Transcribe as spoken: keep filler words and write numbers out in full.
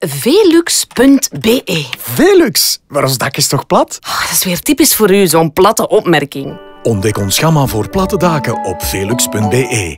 velux punt be. Velux? Maar ons dak is toch plat? Oh, dat is weer typisch voor u, zo'n platte opmerking. Ontdek ons gamma voor platte daken op velux punt be.